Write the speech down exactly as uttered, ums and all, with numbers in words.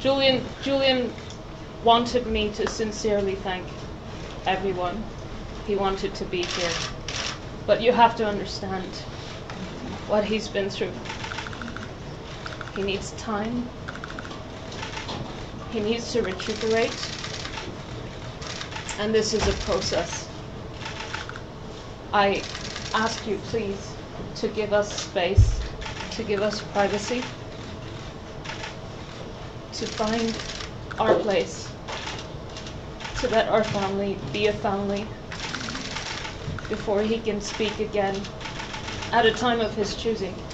Julian, Julian wanted me to sincerely thank everyone. He wanted to be here. But you have to understand what he's been through. He needs time. He needs to recuperate. And this is a process. I ask you, please, to give us space, to give us privacy, to find our place, to let our family be a family before he can speak again at a time of his choosing.